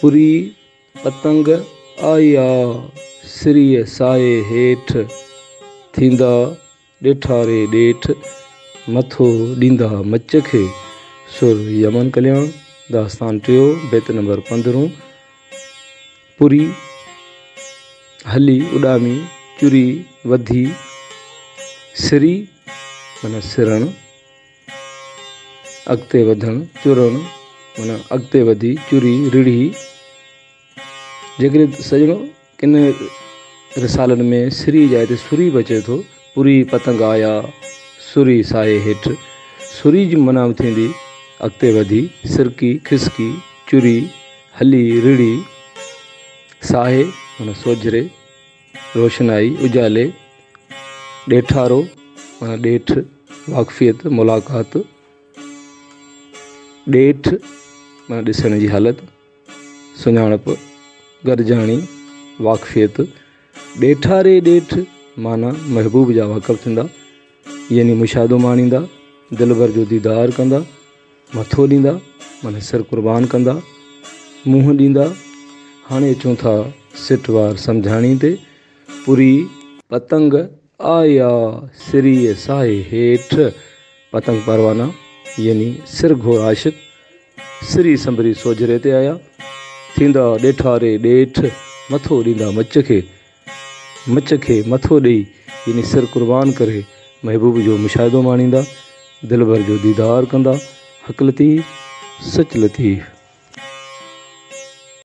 पुरी पतंग आया सिरीअ साए हेठि थींदा ॾेठा रे ॾेठ मथो ॾींदा मच खे। सुर यमन कल्याण। दास्तान टियो बेत नंबर 15। पुरी हली उॾामी चुरी वधी सिरी माना सिरण अॻिते वधण चुरण माना अॻिते वधी चुरी रिढ़ी। जेकॾहिं सॼणो किन रिसालनि में सिरी जाए ते सुरी बचे थो। पुरी पतंग आया सुरी साए हेठि। सुरी जी माना थींदी अॻिते वधी सिरकी खिसकी चुरी हली रिढ़ी साहे माना सोझरे रोशनाई उजाले ॾेठारो माना ॾेठ वाक़फ़ियत मुलाक़ात ॾेठ माना ॾिसण जी हालत सुञाणप गॾिजाणी वाक़फ़ियत। ॾेठा रे ॾेठ माना महबूब जा वाक़फ़ थींदा यानी मुशाहिदो माणींदा दिलबर जो दीदार कंदा मथो ॾींदा माना सिर क़ुर्बान कंदा मुंहुं ॾींदा। हाणे अचूं था सिटवार सम्झाणी ते। पुरी पतंग आया सिरीअ साए हेठि पतंग परवाना यानी सिर घोर आशिक सिरी संभरी सोझरे ते आया थींदा ॾेठा रे ॾेठ मथो ॾींदा मच खे मथो ॾेई यानी सिर क़ुर्बान करे महबूब जो मुशाहिदो माणींदा दिलबर जो दीदार कंदा हक़ लतीफ़ सच लतीफ़।